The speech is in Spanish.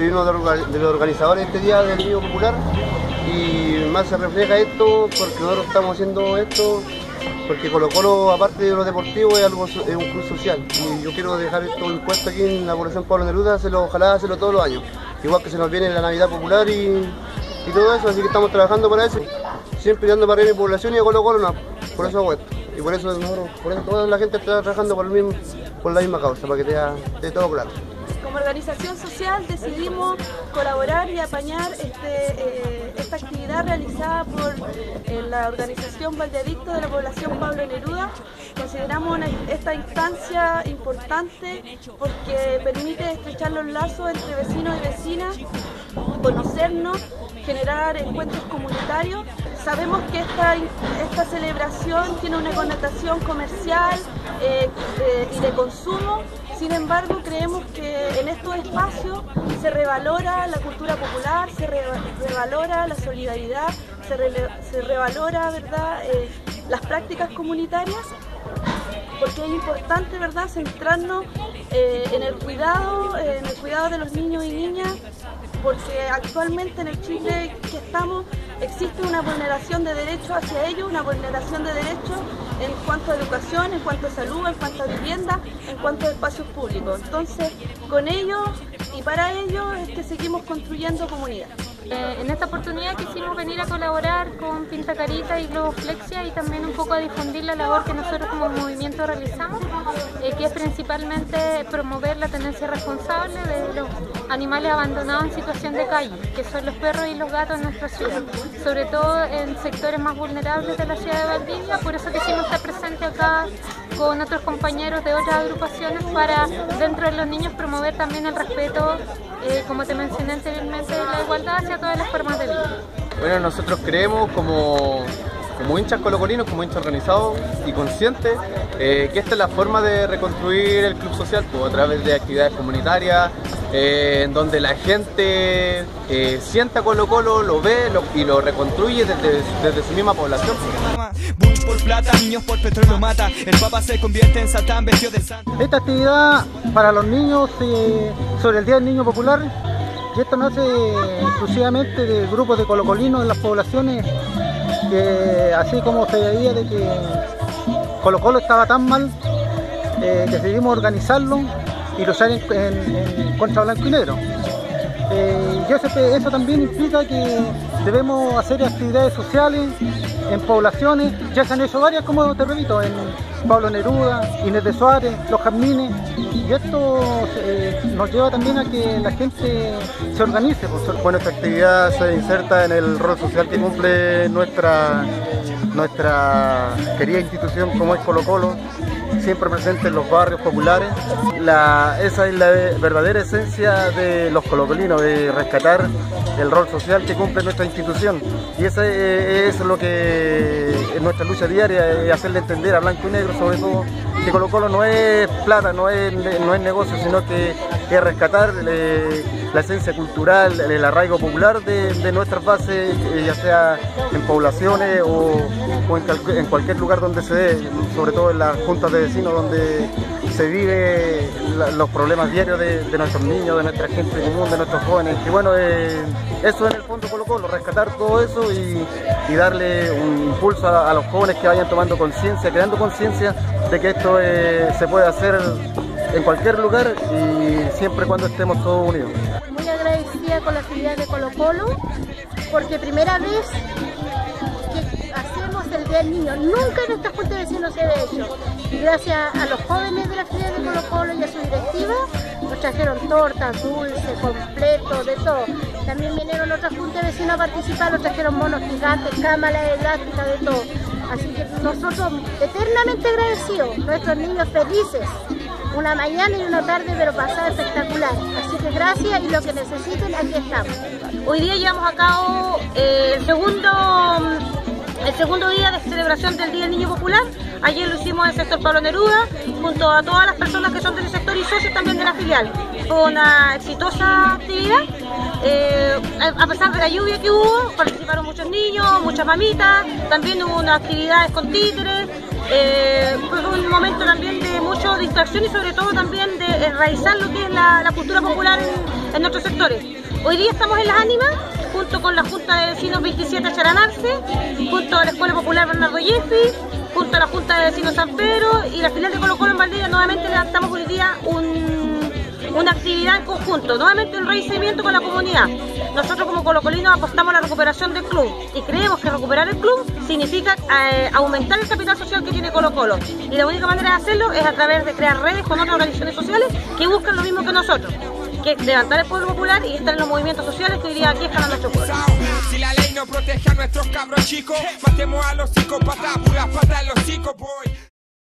soy uno de los organizadores de este Día del Niño Popular y más se refleja esto porque nosotros estamos haciendo esto porque Colo-Colo, aparte de lo deportivo, es un club social y yo quiero dejar esto impuesto aquí en la población Pablo Neruda, ojalá hacerlo todos los años, igual que se nos viene la Navidad Popular y todo eso, así que estamos trabajando para eso, siempre dando para mi población y a Colo-Colo no, por eso hago esto y por eso toda la gente está trabajando por la misma causa, para que esté todo claro. Como organización social decidimos colaborar y apañar esta actividad realizada por la organización Valdeadicto de la población Pablo Neruda. Consideramos esta instancia importante porque permite estrechar los lazos entre vecinos y vecinas, conocernos, generar encuentros comunitarios. Sabemos que esta celebración tiene una connotación comercial y de consumo. Sin embargo, creemos que en estos espacios se revalora la cultura popular, se revalora la solidaridad, se revalora, ¿verdad?, las prácticas comunitarias, porque es importante, ¿verdad?, centrarnos en el cuidado de los niños y niñas, porque actualmente en el Chile que estamos existe una vulneración de derechos hacia ellos, una vulneración de derechos en cuanto a educación, en cuanto a salud, en cuanto a vivienda, en cuanto a espacios públicos. Entonces, con ellos y para ellos es que seguimos construyendo comunidad. En esta oportunidad quisimos venir a colaborar con Pinta Carita y Globoflexia y también un poco a difundir la labor que nosotros como movimiento realizamos, que es principalmente promover la tenencia responsable de los animales abandonados en situación de calle, que son los perros y los gatos en nuestra ciudad, sobre todo en sectores más vulnerables de la ciudad de Valdivia. Por eso quisimos estar presentes acá con otros compañeros de otras agrupaciones para, dentro de los niños, promover también el respeto, como te mencioné anteriormente, la igualdad hacia todas las formas de vida. Bueno, nosotros creemos como hinchas colocolinos, como hinchas organizados y conscientes, que esta es la forma de reconstruir el club social, pues, a través de actividades comunitarias, en donde la gente sienta Colo-Colo, lo ve y lo reconstruye desde su misma población. Bush por plata, niños por petróleo mata, el papa se convierte en Satán vestido de santo. Esta actividad para los niños sobre el Día del Niño Popular, y esto nace exclusivamente de grupos de colocolinos en las poblaciones, que así como se veía de que Colo-Colo estaba tan mal, decidimos organizarlo y luchar en contra blanco y negro. Y eso también implica que debemos hacer actividades sociales en poblaciones, ya se han hecho varias, como te repito, en Pablo Neruda, Inés de Suárez, Los Jazmines, y esto nos lleva también a que la gente se organice. Bueno, esta actividad se inserta en el rol social que cumple nuestra querida institución como es Colo-Colo, siempre presente en los barrios populares. Esa es la verdadera esencia de los colocolinos, de rescatar el rol social que cumple nuestra institución. Y eso es lo que es nuestra lucha diaria, es hacerle entender a blanco y negro, sobre todo, que Colo-Colo no es plata, no es negocio, sino que es rescatar la esencia cultural, el arraigo popular de nuestras bases, ya sea en poblaciones o en cualquier lugar donde se dé, sobre todo en las juntas de vecinos donde se vive los problemas diarios de nuestros niños, de nuestra gente común, de nuestros jóvenes. Y bueno, eso en el fondo Colo-Colo, rescatar todo eso y darle un impulso a los jóvenes que vayan tomando conciencia, creando conciencia de que esto se puede hacer en cualquier lugar y siempre cuando estemos todos unidos. Muy agradecida con la actividad de Colo-Colo, porque primera vez que hacemos el Día del Niño, nunca en esta junta de vecinos se había hecho. Y gracias a los jóvenes de la actividad de Colo-Colo y a su directiva, nos trajeron tortas, dulces, completos, de todo. También vinieron otras juntas de vecinos a participar, nos trajeron monos gigantes, cámaras elásticas, de todo. Así que nosotros eternamente agradecidos, nuestros niños felices. Una mañana y una tarde, pero pasada espectacular. Así que gracias y lo que necesiten, aquí estamos. Hoy día llevamos a cabo el segundo día de celebración del Día del Niño Popular. Ayer lo hicimos en el sector Pablo Neruda, junto a todas las personas que son de ese sector y socios también de la filial. Fue una exitosa actividad. A pesar de la lluvia que hubo, participaron muchos niños, muchas mamitas, también hubo unas actividades con títeres. Fue un momento también de mucha distracción y sobre todo también de enraizar lo que es la cultura popular en nuestros sectores. Hoy día estamos en Las Ánimas, junto con la Junta de Vecinos 27 Charanarse, junto a la Escuela Popular Bernardo Yeffi, junto a la Junta de Vecinos San Pedro y la filial de Colo Colo en Valdivia. Nuevamente levantamos hoy día una actividad en conjunto, nuevamente un enraizamiento con la comunidad. Nosotros como colocolinos apostamos a la recuperación del club y creemos que recuperar el club significa aumentar el capital social que tiene Colo Colo. Y la única manera de hacerlo es a través de crear redes con otras organizaciones sociales que buscan lo mismo que nosotros, que es levantar el pueblo popular y estar en los movimientos sociales que hoy día aquí están a nuestro pueblo. Si la ley no protege a nuestros cabros chicos, matemos a los psicópatas, puras patas en los hocicos, boy.